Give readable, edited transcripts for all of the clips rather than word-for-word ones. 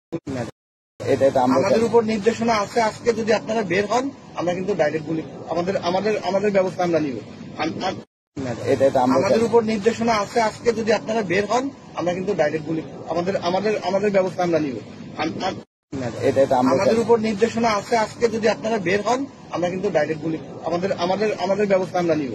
আমাদের উপর নির্দেশনা আছে, আজকে যদি আপনারা বের হন আমরা কিন্তু ডাইরেক্ট গুলি আমাদের ব্যবস্থা আমরা নিব। আমাদের উপর নির্দেশনা আছে, আজকে যদি আপনারা বের হন আমরা কিন্তু ডাইরেক্ট গুলি আমাদের ব্যবস্থা আমরা নিব। আমাদের উপর নির্দেশনা আছে, আজকে যদি আপনারা বের হন আমরা কিন্তু ডাইরেক্ট গুলি আমাদের ব্যবস্থা আমরা নিব।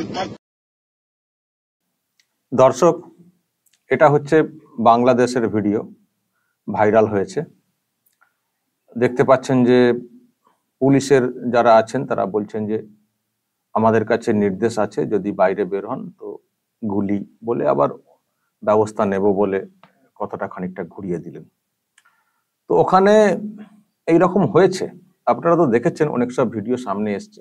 দর্শক, এটা হচ্ছে বাংলাদেশের ভিডিও, ভাইরাল হয়েছে। দেখতে পাচ্ছেন যে পুলিশের যারা আছেন তারা বলছেন যে আমাদের কাছে নির্দেশ আছে, যদি বাইরে বের হন তো গুলি, বলে আবার ব্যবস্থা নেব বলে কথাটা খানিকটা ঘুরিয়ে দিলেন। তো ওখানে এইরকম হয়েছে, আপনারা তো দেখেছেন, অনেক সব ভিডিও সামনে এসছে।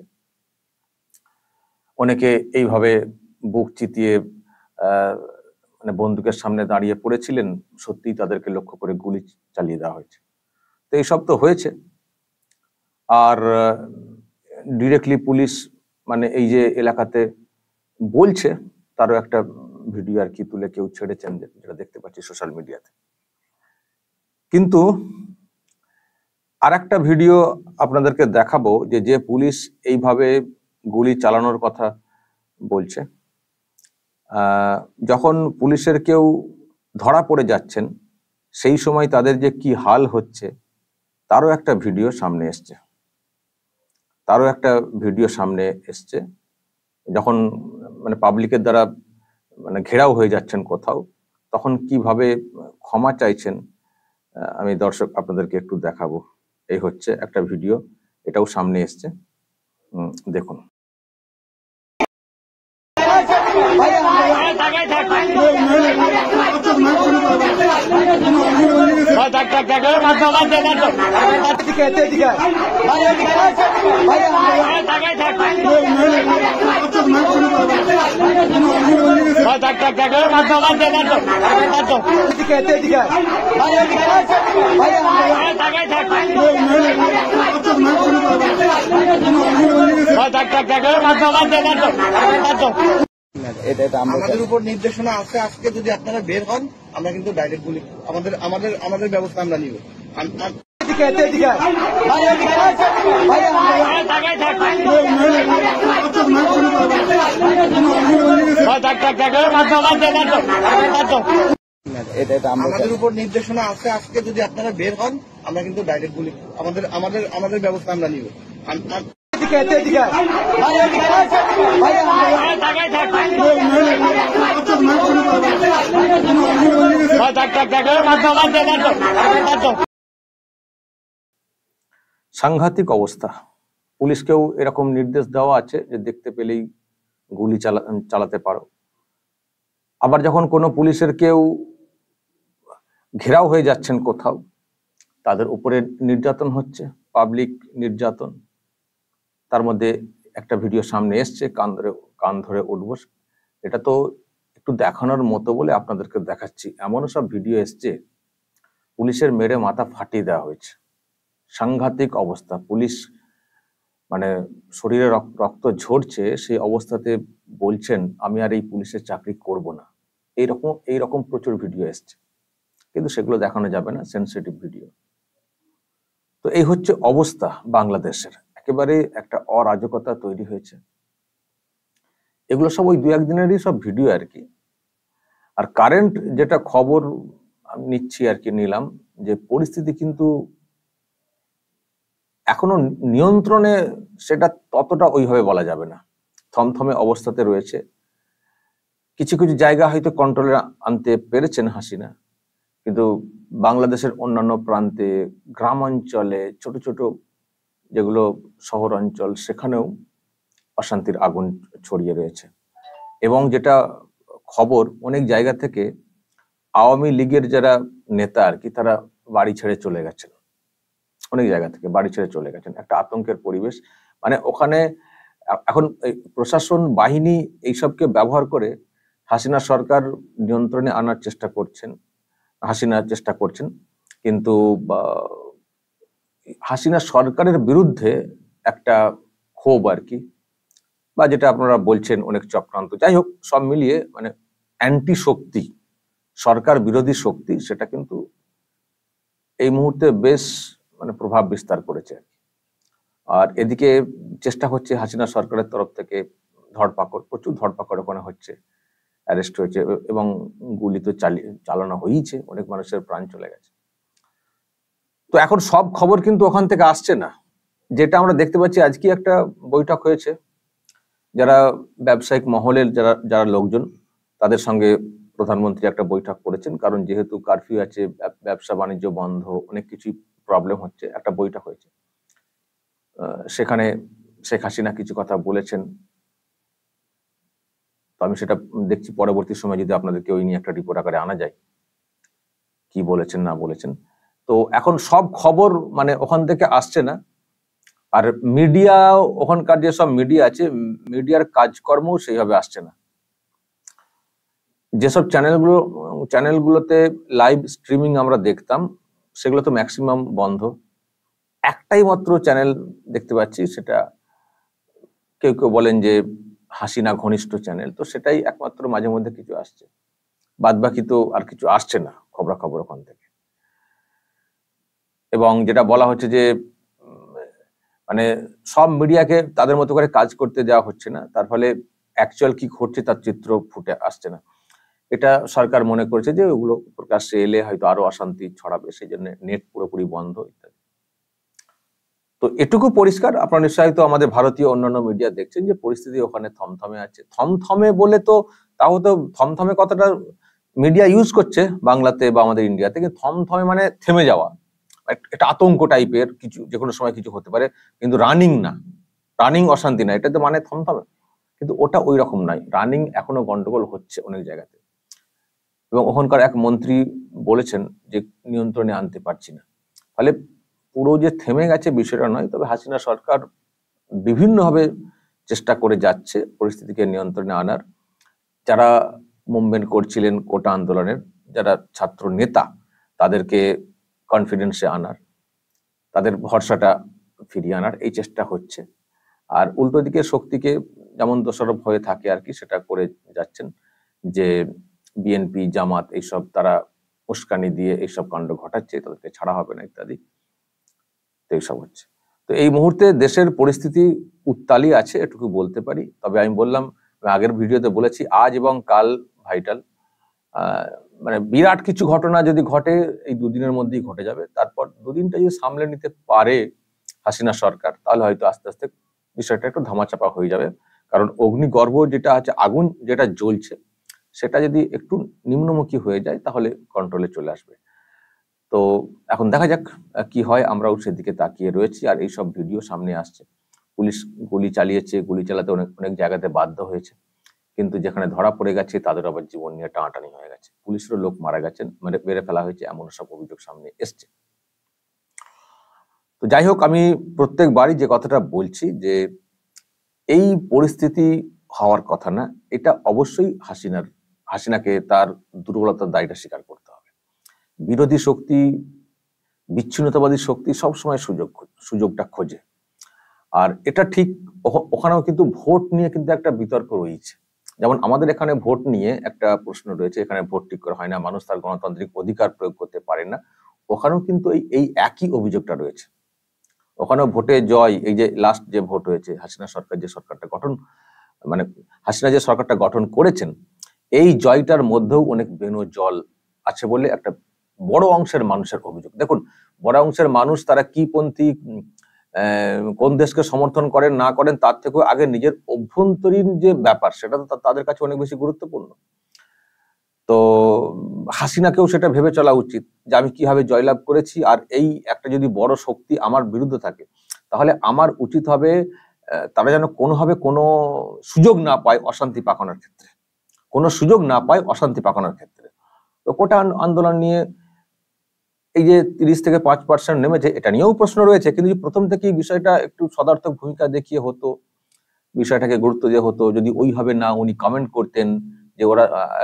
অনেকে এইভাবে বুক চিতিয়ে মানে বন্দুকের সামনে দাঁড়িয়ে পড়েছিলেন, সত্যিই তাদেরকে লক্ষ্য করে গুলি চালিয়ে দেওয়া হয়েছে। তো এইসব তো হয়েছে। আর ডিরেক্টলি পুলিশ মানে এই যে এলাকাতে বলছে, তারও একটা ভিডিও আর কি তুলে কেউ ছেড়েছেন, যেটা দেখতে পাচ্ছি সোশ্যাল মিডিয়াতে। কিন্তু আর একটা ভিডিও আপনাদেরকে দেখাবো, যে পুলিশ এইভাবে গুলি চালানোর কথা বলছে, যখন পুলিশের কেউ ধরা পড়ে যাচ্ছেন সেই সময় তাদের যে কি হাল হচ্ছে তারও একটা ভিডিও সামনে এসছে। যখন মানে পাবলিকের দ্বারা মানে ঘেরাও হয়ে যাচ্ছেন কোথাও, তখন কিভাবে ক্ষমা চাইছেন আমি দর্শক আপনাদেরকে একটু দেখাবো। এই হচ্ছে একটা ভিডিও, এটাও সামনে এসছে, দেখুন। আমাদের উপর নির্দেশনা আছে, আজকে যদি আপনারা বের হন আমরা কিন্তু ডাইরেক্ট গুলি আমাদের ব্যবস্থা আমরা নিব। আমাদের উপর নির্দেশনা আছে, আজকে যদি আপনারা বের হন আমরা কিন্তু ডাইরেক্ট গুলি আমাদের ব্যবস্থা আমরা নিব। সাংঘাতিক অবস্থা। পুলিশকেও এরকম নির্দেশ দেওয়া আছে যে দেখতে পেলেই গুলি চালাতে পারো। আবার যখন কোনো পুলিশের কেউ ঘেরাও হয়ে যাচ্ছেন কোথাও, তাদের উপরে নির্যাতন হচ্ছে, পাবলিক নির্যাতন। তার মধ্যে একটা ভিডিও সামনে এসছে, কান ধরে উঠবো। এটা তো একটু দেখানোর মতো বলে আপনাদেরকে দেখাচ্ছি। এমনও সব ভিডিও এসছে, পুলিশের মেরে মাথা ফাটিয়ে দেওয়া হয়েছে। সাংঘাতিক অবস্থা। পুলিশ মানে শরীরে রক্ত ঝরছে, সেই অবস্থাতে বলছেন আমি আর এই পুলিশের চাকরি করব না। এইরকম প্রচুর ভিডিও এসছে, কিন্তু সেগুলো দেখানো যাবে না, সেনসিটিভ ভিডিও। তো এই হচ্ছে অবস্থা বাংলাদেশের। একেবারে একটা অরাজকতা তৈরি হয়েছে। এগুলো সব ওই 2-1 দিনেরই সব ভিডিও আর কি। আর কারেন্ট যেটা খবর নিচ্ছি আর কি, নিলাম, যে পরিস্থিতি কিন্তু এখনো নিয়ন্ত্রণে, সেটা ততটা ওইভাবে বলা যাবে না। থমথমে অবস্থাতে রয়েছে। কিছু কিছু জায়গা হয়তো কন্ট্রোলে আনতে পেরেছেন হাসিনা, কিন্তু বাংলাদেশের অন্যান্য প্রান্তে, গ্রামাঞ্চলে, ছোট ছোট যেগুলো শহর অঞ্চল, সেখানেও অশান্তির আগুন ছড়িয়ে রয়েছে। এবং যেটা খবর, অনেক জায়গা থেকে আওয়ামী লীগের যারা নেতা আর কি, তারা বাড়ি ছেড়ে চলে গেছেন। অনেক জায়গা থেকে বাড়ি ছেড়ে চলে গেছেন। একটা আতঙ্কের পরিবেশ। মানে ওখানে এখন প্রশাসন বাহিনী এইসবকে ব্যবহার করে হাসিনা সরকার নিয়ন্ত্রণে আনার চেষ্টা করছেন। কিন্তু হাসিনা সরকারের বিরুদ্ধে একটা ক্ষোভ আর কি, বা যেটা আপনারা বলছেন অনেক চক্রান্ত, যাই হোক, সব মিলিয়ে মানে অ্যান্টি শক্তি, সরকার বিরোধী শক্তি, সেটা কিন্তু এই মুহূর্তে বেশ প্রভাব বিস্তার করেছে। আর এদিকে চেষ্টা হচ্ছে হাসিনা সরকারের তরফ থেকে ধরপাকড়, প্রচুর ধরপাকড় ওখানে হচ্ছে, অ্যারেস্ট হয়েছে এবং গুলি তো চালানো হয়েছে, অনেক মানুষের প্রাণ চলে গেছে। তো এখন সব খবর কিন্তু ওখান থেকে আসছে না। যেটা আমরা দেখতে পাচ্ছি, আজকে একটা বৈঠক হয়েছে, যারা ব্যবসায়িক মহলের যারা লোকজন, তাদের সঙ্গে প্রধানমন্ত্রী একটা বৈঠক করেছেন, কারণ যেহেতু কারফিউ আছে, ব্যবসা বাণিজ্য বন্ধ, অনেক কিছুই প্রবলেম হচ্ছে। একটা বৈঠক হয়েছে, সেখানে শেখ হাসিনা কিছু কথা বলেছেন। তো আমি সেটা দেখছি পরবর্তী সময় যদি আপনাদেরকে ওই নিয়ে একটা রিপোর্ট আকারে আনা যায়, কি বলেছেন না বলেছেন। তো এখন সব খবর ওখান থেকে আসছে না। আর মিডিয়া, ওখানকার যেসব মিডিয়া আছে, মিডিয়ার কাজকর্ম সেইভাবে আসছে না। যেসব চ্যানেলগুলোতে লাইভ স্ট্রিমিং আমরা দেখতাম, সেগুলো তো ম্যাক্সিমাম বন্ধ। একটাই মাত্র চ্যানেল দেখতে পাচ্ছি, সেটা কেউ কেউ বলেন যে হাসিনা ঘনিষ্ঠ চ্যানেল, তো সেটাই একমাত্র মাঝে মধ্যে কিছু আসছে, বাদ বাকি তো আর কিছু আসছে না খবরাখবর ওখান থেকে। এবং যেটা বলা হচ্ছে যে সব মিডিয়াকে তাদের মতো করে কাজ করতে দেওয়া হচ্ছে না, তার ফলে অ্যাকচুয়াল কি ঘটছে তার চিত্র ফুটে আসছে না। এটা সরকার মনে করছে যে ওগুলো প্রকাশ্যে এলে হয়তো আরো অশান্তি ছড়াবে, সেই জন্য নেট পুরোপুরি বন্ধ ইত্যাদি। তো এটুকু পরিষ্কার, আপনারা নিশ্চয়ই তো আমাদের ভারতীয় অন্যান্য মিডিয়া দেখছেন যে পরিস্থিতি ওখানে থমথমে আছে। থমথমে বলে তো, তাও তো থমথমে কথাটা মিডিয়া ইউজ করছে বাংলাতে বা আমাদের ইন্ডিয়াতে, কিন্তু থমথমে থেমে যাওয়া, একটা আতঙ্ক টাইপের কিছু, যে কোনো সময় কিছু হতে পারে, কিন্তু রানিং না, রানিং অশান্তি না, এটা তো থমথমে। কিন্তু ওটা ওই রকম নয়, রানিং এখনো গন্ডগোল হচ্ছে অনেক জায়গাতে। এবং ওখানকার এক মন্ত্রী বলেছেন যে নিয়ন্ত্রণে আনতে পারছি না। ফলে পুরো যে থেমে গেছে বিষয়টা নয়, তবে হাসিনা সরকার বিভিন্নভাবে চেষ্টা করে যাচ্ছে পরিস্থিতিকে নিয়ন্ত্রণে আনার। যারা মুভমেন্ট করছিলেন কোটা আন্দোলনের, যারা ছাত্র নেতা, তাদেরকে কনফিডেন্সে আনার, তাদের ভরসাটা ফিরিয়ে আনার এই চেষ্টা হচ্ছে। আর উল্টো দিকে শক্তিকে যেমন দোষারোপ হয়ে থাকে আর কি, সেটা করে যাচ্ছেন যে বিএনপি, জামাত এইসব তারা উস্কানি দিয়ে এইসব কাণ্ড ঘটাচ্ছে, তাদেরকে ছাড়া হবে না ইত্যাদি, তো এইসব হচ্ছে। তো এই মুহূর্তে দেশের পরিস্থিতি উত্তালই আছে, এটুকু বলতে পারি। তবে আমি বললাম, আগের ভিডিওতে বলেছি, আজ এবং কাল ভাইটাল, বিরাট কিছু ঘটনা যদি ঘটে এই দুদিনের মধ্যেই ঘটে যাবে। তারপর দুদিনটা যদি সামলে নিতে পারে হাসিনা সরকার, তাহলে হয়তো আস্তে আস্তে বিষয়টা একটু ধামাচাপা হয়ে যাবে। কারণ অগ্নিগর্ভ যেটা আছে, আগুন যেটা জ্বলছে, সেটা যদি একটু নিম্নমুখী হয়ে যায় তাহলে কন্ট্রোলে চলে আসবে। তো এখন দেখা যাক কি হয়, আমরাও সেদিকে তাকিয়ে রয়েছি। আর এইসব ভিডিও সামনে আসছে, পুলিশ গুলি চালিয়েছে, গুলি চালাতে অনেক অনেক জায়গাতে বাধ্য হয়েছে, কিন্তু যেখানে ধরা পড়ে গেছে তাদের আবার জীবন নিয়ে টানাটানি হয়ে গেছে, পুলিশেরও লোক মারা গেছেন, মেরে ফেলা হয়েছে, এমন সব অভিযোগ সামনে এসছে। তো যাই হোক, আমি প্রত্যেকবারই যে কথাটা বলছি যে এই পরিস্থিতি হওয়ার কথা না, এটা অবশ্যই হাসিনাকে তার দুর্বলতার দায়টা স্বীকার করতে হবে। বিরোধী শক্তি, বিচ্ছিন্নতাবাদী শক্তি সবসময় সুযোগটা খোঁজে। আর এটা ঠিক, ওখানেও কিন্তু ভোট নিয়ে কিন্তু একটা বিতর্ক রয়েছে। যেমন আমাদের এখানে ভোট নিয়ে একটা প্রশ্ন রয়েছে, এখানে ভোট ঠিক করা হয় না, মানুষ তার গণতান্ত্রিক অধিকার প্রয়োগ করতে পারে না। ওখানেও কিন্তু এই একই অভিযোগটা রয়েছে। ওখানেও ভোটে জয়, এই যে লাস্ট যে ভোট হয়েছে, হাসিনা সরকার যে সরকারটা হাসিনা যে সরকারটা গঠন করেছেন, এই জয়টার মধ্যেও অনেক বেনো জল আছে বলে একটা বড় অংশের মানুষের অভিযোগ। দেখুন, বড় অংশের মানুষ তারা কি পন্থী, কোন দেশকে সমর্থন করেন না করেন, তার থেকেও আগে নিজের অভ্যন্তরীণ যে ব্যাপার, সেটা তো তাদের কাছে অনেক বেশি গুরুত্বপূর্ণ। তো হাসিনাকেও সেটা ভেবে চলা উচিত যে আমি কিভাবে জয়লাভ করেছি, আর এই একটা যদি বড় শক্তি আমার বিরুদ্ধে থাকে, তাহলে আমার উচিত হবে তারা যেন কোনোভাবে কোনো সুযোগ না পায় অশান্তি পাকানোর ক্ষেত্রে, কোনো সুযোগ না পায় অশান্তি পাকানোর ক্ষেত্রে। তো কোটা আন্দোলন নিয়ে এই যে 30 থেকে 5% নেমেছে, এটা নিয়েও প্রশ্ন রয়েছে, কিন্তু প্রথম থেকেই বিষয়টা একটু সদার্থক ভূমিকা দেখিয়ে হতো, বিষয়টাকে গুরুত্ব দেওয়া হতো, যদি ওইভাবে না উনি কমেন্ট করতেন যে ওরা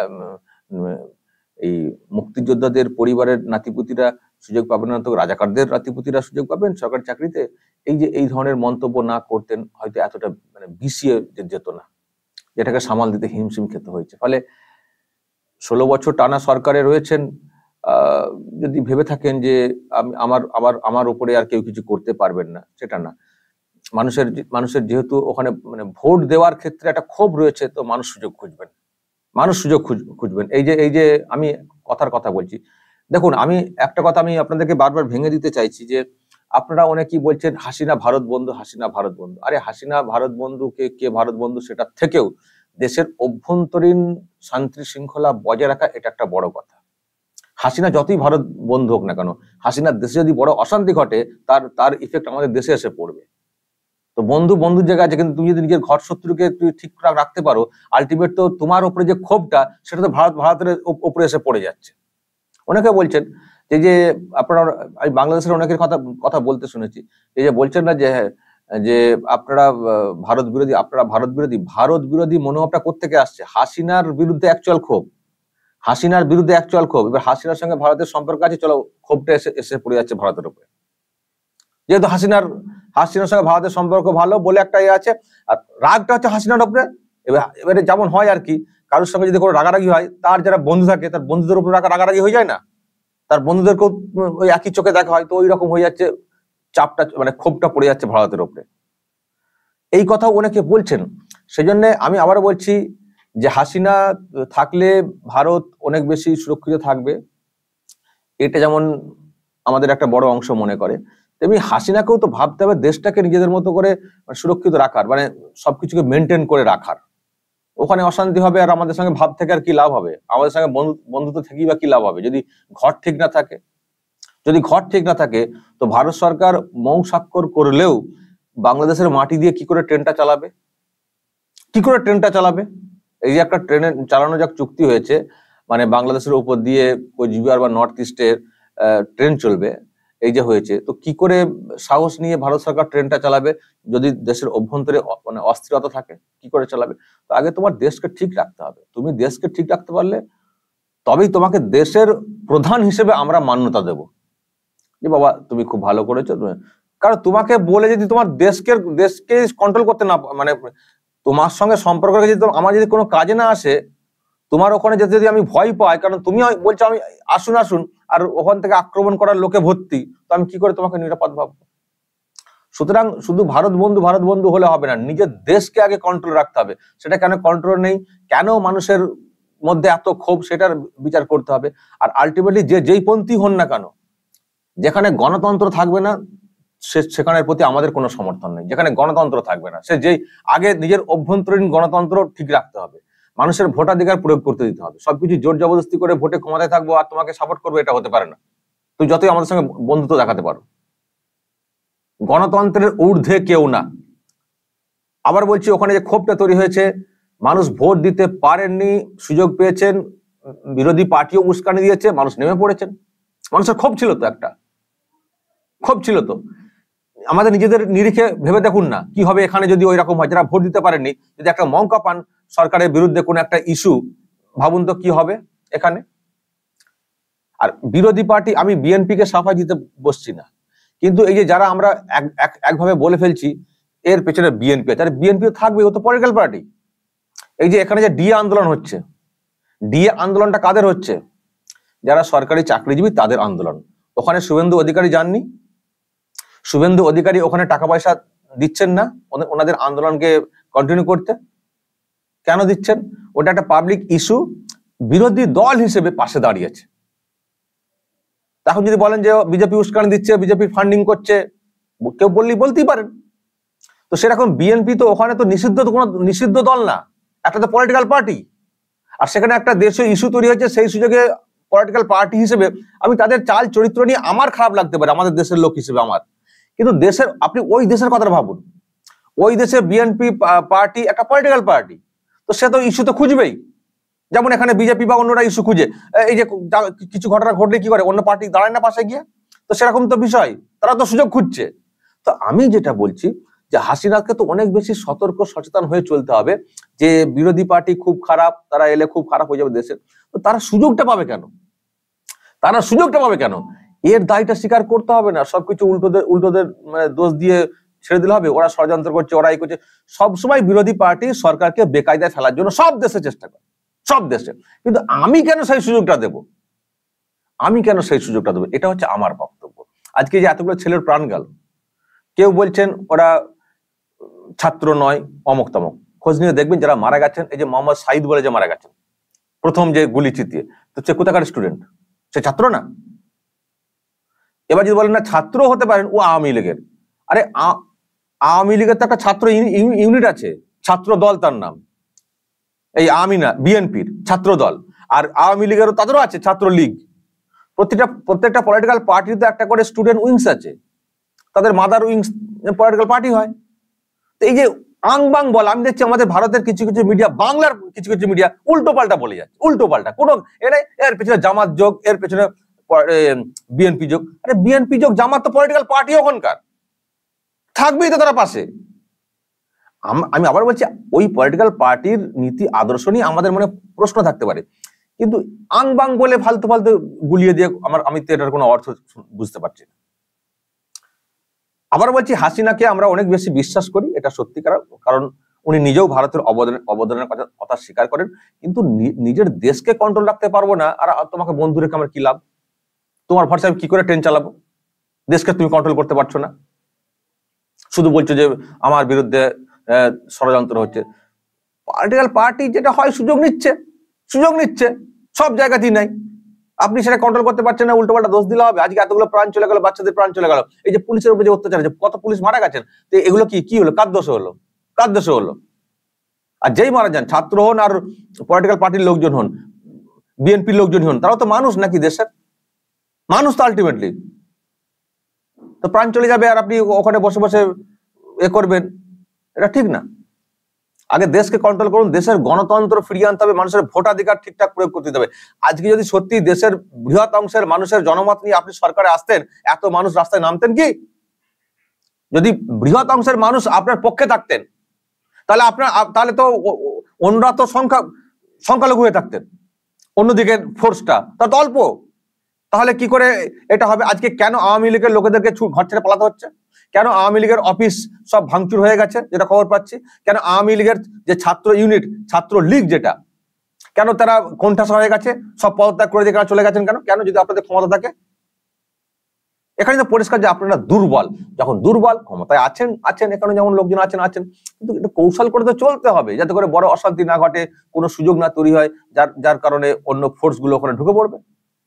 এই মুক্তিযোদ্ধাদের পরিবারের নাতিপুতিরা সুযোগ পাবেন না, তো রাজাকারদের নাতিপুতিরা সুযোগ পাবেন সরকারি চাকরিতে, এই যে এই ধরনের মন্তব্য না করতেন, হয়তো এতটা বিছিয়ে যেত না, যেটাকে সামাল দিতে হিমশিম খেতে হয়েছে। ফলে 16 বছর টানা সরকারে রয়েছেন, যদি ভেবে থাকেন যে আমার উপরে আর কেউ কিছু করতে পারবেন না, সেটা না। মানুষের যেহেতু ওখানে মানে ভোট দেওয়ার ক্ষেত্রে একটা ক্ষোভ রয়েছে, তো মানুষ সুযোগ খুঁজবেন। এই যে আমি কথা বলছি। দেখুন, আমি একটা কথা আমি আপনাদেরকে বারবার ভেঙে দিতে চাইছি যে আপনারা অনেকেই বলছেন হাসিনা ভারত বন্ধু, হাসিনা ভারত বন্ধু। আরে হাসিনা ভারত বন্ধু কে ভারত বন্ধু সেটা থেকেও দেশের অভ্যন্তরীণ শান্তি শৃঙ্খলা বজায় রাখা এটা একটা বড় কথা। হাসিনা যতই ভারত বন্ধু হোক না কেন, হাসিনার দেশে যদি বড় অশান্তি ঘটে তার ইফেক্ট আমাদের দেশে এসে পড়বে। তো বন্ধুর জায়গা আছে, কিন্তু তুমি যদি নিজের ঘর শত্রুকে তুই ঠিক রাখতে পারো, আলটিমেট তো তোমার উপরে যে ক্ষোভটা সেটা তো ভারতের উপরে এসে পড়ে যাচ্ছে। অনেকে বলছেন যে আপনারা, আমি বাংলাদেশের অনেকের কথা বলতে শুনেছি, এই যে বলছেন না যে আপনারা ভারত বিরোধী মনোভাবটা কোত্থেকে আসছে? হাসিনার বিরুদ্ধে অ্যাকচুয়াল ক্ষোভ। এবার হাসিনার সঙ্গে ভারতের সম্পর্ক আছে, চলো ক্ষোভটা এসে পড়ে যাচ্ছে ভারতের উপরে, যেহেতু হাসিনার সঙ্গে ভারতের সম্পর্ক ভালো বলে একটা আছে, আর রাগটা হচ্ছে হাসিনার উপরে। এবারে যেমন হয় আর কি, কারোর সঙ্গে যদি কোনো রাগারাগি হয়, তার যারা বন্ধু থাকে তার বন্ধুদের উপর রাগারাগি হয়ে যায় না, তার বন্ধুদেরকেও ওই একই চোখে দেখা হয়, তো ওই রকম হয়ে যাচ্ছে, চাপটা মানে ক্ষোভটা পড়ে যাচ্ছে ভারতের উপরে। এই কথা অনেকে বলছেন। সেজন্য আমি আবারও বলছি যে হাসিনা থাকলে ভারত অনেক বেশি সুরক্ষিত থাকবে, এটা যেমন আমাদের একটা বড় অংশ মনে করে, তেমনি হাসিনাকেও তো ভাবতে হবে দেশটাকে নিজেদের মতো করে সুরক্ষিত রাখার, মানে সবকিছুকে মেনটেন করে রাখার। ওখানে অশান্তি হবে আর আমাদের সঙ্গে ভাব থেকে আর কি লাভ হবে? আমাদের সঙ্গে বন্ধুত্ব থেকেই বা কি লাভ হবে যদি ঘর ঠিক না থাকে? তো ভারত সরকার মৌ স্বাক্ষর করলেও বাংলাদেশের মাটি দিয়ে কি করে ট্রেনটা চালাবে? এই যে একটা ট্রেনে চালানো যাক চুক্তি হয়েছে, মানে বাংলাদেশের উপর দিয়ে কোচবিহার বা নর্থ ইস্টের ট্রেন চলবে, এই যে হয়েছে, তো কি করে সাহস নিয়ে ভারত সরকার ট্রেনটা চালাবে যদি দেশের অভ্যন্তরে মানে অস্থিরতা থাকে? কি করে চালাবে? তো আগে তোমার দেশকে ঠিক রাখতে হবে। তুমি দেশকে ঠিক রাখতে পারলে তবেই তোমাকে দেশের প্রধান হিসেবে আমরা মান্যতা দেব যে বাবা তুমি খুব ভালো করেছো। কারণ তোমাকে বলে যদি তোমার দেশকে কন্ট্রোল করতে না, মানে তোমার সঙ্গে সম্পর্ক যদি আমার যদি কোনো কাজে না আসে, তোমার ওখানে যেতে যদি আমি ভয় পাই, কারণ তুমি বলছো আমি আসুন, আর ওখান থেকে আক্রমণ করার লোকে ভর্তি, তো আমি কি করে তোমাকে নিরাপদ ভাববো? সুতরাং শুধু ভারত বন্ধু হলে হবে না, নিজের দেশকে আগে কন্ট্রোল রাখতে হবে। সেটা কেন কন্ট্রোল নেই, কেন মানুষের মধ্যে এত ক্ষোভ, সেটার বিচার করতে হবে। আর আলটিমেটলি যেই পন্থী হন না কেন, যেখানে গণতন্ত্র থাকবে না সেখানের প্রতি আমাদের কোনো সমর্থন নেই। যেখানে গণতন্ত্র থাকবে না, সে যেই আগে নিজের অভ্যন্তরীণ গণতন্ত্র ঠিক রাখতে হবে, মানুষের ভোটাধিকার প্রয়োগ করতে দিতে হবে। সবকিছু জোর জবরদস্তি করে ভোটে ক্ষমতায় থাকবো আর তোমাকে সাপোর্ট করবো, এটা হতে পারে না। তুই যতই আমাদের সঙ্গে বন্ধুত্ব দেখাতে পারো, গণতন্ত্রের ঊর্ধ্বে কেউ না। আবার বলছি, ওখানে যে ক্ষোভটা তৈরি হয়েছে, মানুষ ভোট দিতে পারেননি, সুযোগ পেয়েছেন, বিরোধী পার্টিও উস্কানি দিয়েছে, মানুষ নেমে পড়েছেন। মানুষের ক্ষোভ ছিল তো। আমাদের নিজেদের নিরিখে ভেবে দেখুন না কি হবে এখানে যদি ওই রকম হয়। যারা ভোট দিতে পারেননি, যদি একটা মৌকা পান সরকারের বিরুদ্ধে কোন একটা ইস্যু, ভাবুন তো কি হবে এখানে। আর বিরোধী পার্টি, আমি বিএনপি কে সাফাই দিতে বসছি না, কিন্তু এই যে যারা আমরা একভাবে বলে ফেলছি এর পেছনে বিএনপি আছে, আর বিএনপিও থাকবে, ও তো পলিটিক্যাল পার্টি। এই যে এখানে যে ডিএ আন্দোলন হচ্ছে, ডিএ আন্দোলনটা কাদের হচ্ছে? যারা সরকারি চাকরিজীবী তাদের আন্দোলন। ওখানে শুভেন্দু অধিকারী যাননি, শুভেন্দু অধিকারী ওখানে টাকা পয়সা দিচ্ছেন না ওনাদের আন্দোলনকে কন্টিনিউ করতে। কেন দিচ্ছেন? ওটা একটা পাবলিক ইস্যু, বিরোধী দল হিসেবে পাশে দাঁড়িয়েছে। এখন যদি বলেন যে বিজেপি উস্কানি দিচ্ছে, বিজেপি ফান্ডিং করছে, কেউ বলতেই পারেন। তো সেরকম বিএনপি তো ওখানে তো নিষিদ্ধ দল না, একটা তো পলিটিক্যাল পার্টি। আর সেখানে একটা দেশীয় ইস্যু তৈরি হয়েছে, সেই সুযোগে পলিটিক্যাল পার্টি হিসেবে আমি তাদের চাল চরিত্র নিয়ে আমার খারাপ লাগতে পারে, আমাদের দেশের লোক হিসেবে আমার, কিন্তু দেশের, আপনি ওই দেশের কথা ভাবুন, ওই দেশে বিএনপি পার্টি একটা পলিটিক্যাল পার্টি, তো সে তো ইস্যু তো খুঁজবেই। যেমন এখানে বিজেপি বা অন্যরা ইস্যু খুঁজে, এই যে কিছু ঘটনা ঘটলে কি করে, অন্য পার্টি দাঁড়ায় না পাশে গিয়ে, তো সেরকম তো বিষয়, তারা তো সুযোগ খুঁজছে। তো আমি যেটা বলছি যে হাসিনাকে তো অনেক বেশি সতর্ক সচেতন হয়ে চলতে হবে যে বিরোধী পার্টি খুব খারাপ, তারা এলে খুব খারাপ হয়ে যাবে দেশের। তো তারা সুযোগটা পাবে কেন? এর দায়টা স্বীকার করতে হবে না, সবকিছু উল্টোদের মানে দোষ দিয়ে ছেড়ে দিলে হবে, ওরা ষড়যন্ত্র করছে, ওরাই করছে। সবসময় বিরোধী পার্টি সরকারকে বেকায়দায় ফেলার জন্য সব দেশে চেষ্টা করে, সব দেশে। কিন্তু আমি কেন সেই সুযোগটা দেব? আমি কেন সেই সুযোগটা দেবো? এটা হচ্ছে আমার বক্তব্য। আজকে যে এতগুলো ছেলের প্রাণ গেল, কেউ বলছেন ওরা ছাত্র নয়, অমুক তমক। খোঁজ নিয়ে দেখবেন যারা মারা গেছেন, এই যে মোহাম্মদ সাইদ বলে যে মারা গেছেন প্রথম যে গুলি চিতিয়ে, তো সে কোথাকার স্টুডেন্ট? সে ছাত্র না। এবার যদি বলেন না ছাত্র হতে পারেন, ও আওয়ামী লীগের। আরে আওয়ামী লীগের তো একটা ছাত্র ইউনিট আছে, ছাত্র দল তার নাম। এই আওয়ামী না, বিএনপির ছাত্র দল। আর আওয়ামী লীগেরও তাদেরও আছে ছাত্র লীগ। প্রত্যেকটা পলিটিক্যাল পার্টিতে একটা করে স্টুডেন্ট উইংস আছে, তাদের মাদার উইংস পলিটিক্যাল পার্টি হয়। তো এই যে আং বাং বল, আমি দেখছি আমাদের ভারতের কিছু কিছু মিডিয়া, বাংলার কিছু কিছু মিডিয়া উল্টো পাল্টা বলে যাচ্ছে, উল্টো পাল্টা। কোনো এর পেছনে জামাত যোগ, এর পেছনে বিএনপি যোগ। আরে বিএনপি যোগ, জামাত তো পলিটিক্যাল পার্টি ওখানকার, থাকবেই তো তারা পাশে। আমি আবার বলছি, ওই পলিটিক্যাল পার্টির নীতি আদর্শ নিয়ে আমাদের মনে প্রশ্ন থাকতে পারে, কিন্তু আং বাং বলে ফালতু ফালতু গুলিয়ে দিয়ে আমি তো এটার কোনো অর্থ বুঝতে পারছি না। আবার বলছি, হাসিনাকে আমরা অনেক বেশি বিশ্বাস করি, এটা সত্যিকার, কারণ উনি নিজেও ভারতের অবদানের কথা স্বীকার করেন। কিন্তু নিজের দেশকে কন্ট্রোল রাখতে পারবো না, আর তোমাকে বন্ধু রেখে আমার কি লাভ? তোমার ভরসায় আমি কি করে ট্রেন চালাবো? দেশকে তুমি কন্ট্রোল করতে পারছো না, শুধু বলছো যে আমার বিরুদ্ধে ষড়যন্ত্র হচ্ছে। পলিটিক্যাল পার্টি যেটা হয় সুযোগ নিচ্ছে, সব জায়গাতেই নাই। আপনি সেটা কন্ট্রোল করতে পারছেন না, উল্টো পাল্টা দোষ দিলে হবে? আজকে এতগুলো প্রাণ চলে গেল, বাচ্চাদের প্রাণ চলে গেল, এই যে পুলিশের উপরে যে অত্যাচার হচ্ছে, কত পুলিশ মারা গেছেন, তো এগুলো কি হলো? কার দোষে হলো? আর যেই মারা যান, ছাত্র হন আর পলিটিক্যাল পার্টির লোকজন হন, বিএনপির লোকজন হন, তারাও তো মানুষ নাকি? দেশের মানুষ তো আলটিমেটলি। তো প্রাণ চলে যাবে আর আপনি ওখানে বসে বসে করবেন, এটা ঠিক না। আগে দেশকে কন্ট্রোল করুন, দেশের গণতন্ত্র ফিরিয়ে আনতে হবে, মানুষের ভোটাধিকার ঠিকঠাক প্রয়োগ করতে হবে। আজকে যদি সত্যি দেশের বৃহৎ অংশের মানুষের জনমত নিয়ে আপনি সরকারে আসতেন, এত মানুষ রাস্তায় নামতেন কি? যদি বৃহৎ অংশের মানুষ আপনার পক্ষে থাকতেন, তাহলে তো অন্যরা তো সংখ্যালঘু হয়ে থাকতেন, অন্যদিকে ফোর্সটা তা তো অল্প। তাহলে কি করে এটা হবে? আজকে কেন আওয়ামী লীগের লোকেদেরকে ঘর ছেড়ে পালাতে হচ্ছে? কেন আওয়ামী লীগের অফিস সব ভাঙচুর হয়ে গেছে, যেটা খবর পাচ্ছি? কেন আওয়ামী লীগের যে ছাত্র ইউনিট, ছাত্র লীগ যেটা, কেন তারা কোণঠাসা হয়ে গেছে, সব পদত্যাগ করে দিয়ে চলে গেছেন? কেন যদি আপনাদের ক্ষমতা থাকে? এখানে তো পরিষ্কার যে আপনারা দুর্বল। যখন দুর্বল, ক্ষমতায় আছেন, এখানে যেমন লোকজন আছেন, কিন্তু একটু কৌশল করে তো চলতে হবে, যাতে করে বড় অশান্তি না ঘটে, কোনো সুযোগ না তৈরি হয় যার কারণে অন্য ফোর্স গুলো ওখানে ঢুকে পড়বে।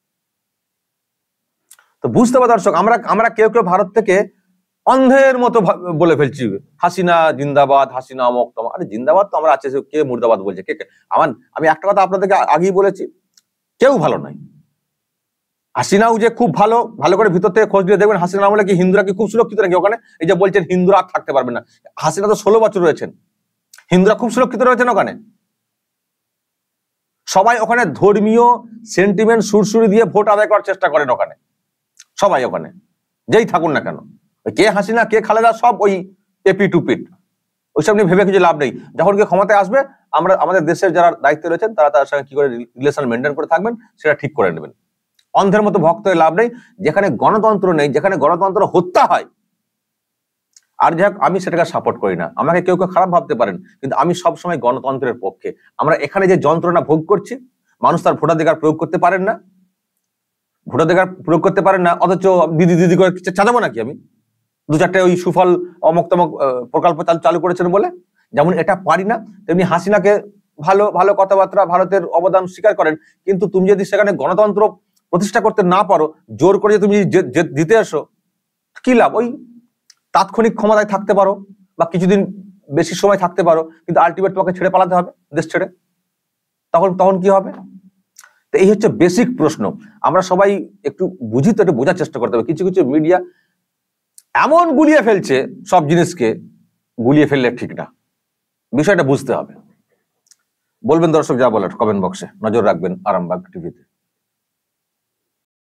তো বুঝতে হবে দর্শক, আমরা কেউ ভারত থেকে অন্ধের মতো বলে ফেলছি হাসিনা জিন্দাবাদ, হাসিনা অমক তমক। আরে জিন্দাবাদ তো আমরা আছে, কে মুর্দাবাদ বলছে? আমি একটা কথা আপনাদেরকে আগেই বলেছি, কেউ ভালো নয়। হাসিনাও যে খুব ভালো করে ভিতর থেকে খোঁজ দিয়ে দেখবেন, হাসিনা আমলে কি হিন্দুরা কি খুব সুরক্ষিত নাকি ওখানে? এই যে বলছেন হিন্দুরা আর থাকতে পারবে না, হাসিনা তো 16 বছর রয়েছেন, হিন্দুরা খুব সুরক্ষিত রয়েছেন ওখানে। সবাই ওখানে ধর্মীয় সেন্টিমেন্ট সুরসুরি দিয়ে ভোট আদায় করার চেষ্টা করেন ওখানে, সবাই ওখানে যেই থাকুন না কেন। কে হাসিনা কে খালেদা সব ওই এপি টু পিট, ওইসব নিয়ে ভেবে কিছু লাভ নেই। যখন কে ক্ষমতায় আসবে, আমরা আমাদের দেশের যারা দায়িত্বে রয়েছেন তারা তার সঙ্গে কি করে রিলেশন মেনটেন করে থাকবেন সেটা ঠিক করে নেবেন। অন্ধের মতো ভক্ত হয়ে লাভ নেই, যেখানে গণতন্ত্র নেই, যেখানে গণতন্ত্র হত্যা হয়। আর যাই হোক, আমি সেটাকে সাপোর্ট করি না, আমাকে কেউ খারাপ ভাবতে পারেন, কিন্তু আমি সবসময় গণতন্ত্রের পক্ষে। আমরা এখানে যে যন্ত্রণা ভোগ করছি, মানুষ তার ভোটাধিকার প্রয়োগ করতে পারেন না, অথচ দিদি করে চাঁদাবো নাকি আমি? 2-4টে ওই সুফল অমক তমক প্রকল্প চালু করেছেন বলে যেমন এটা পারি না, তেমনি হাসিনাকে ভালো কথাবার্তা, ভারতের অবদান স্বীকার করেন, কিন্তু তুমি যদি সেখানে গণতন্ত্র প্রতিষ্ঠা করতে না পারো, জোর করে তুমি দিতে আসো, কি লাভ? ওই তাৎক্ষণিক ক্ষমতায় থাকতে পারো বা কিছুদিন বেশি সময় থাকতে পারো, কিন্তু আলটিমেট তোমাকে ছেড়ে পালাতে হবে, দেশ ছেড়ে। তখন কি হবে? তো এই হচ্ছে বেসিক প্রশ্ন। আমরা সবাই একটু বুঝি, তো একটু বোঝার চেষ্টা করতে হবে। কিছু মিডিয়া এমন গুলিয়ে ফেলছে, সব জিনিসকে গুলিয়ে ফেললে ঠিক না, বিষয়টা বুঝতে হবে। বলবেন দর্শক যা বলার কমেন্ট বক্সে, নজর রাখবেন আরামবাগ টিভিতে।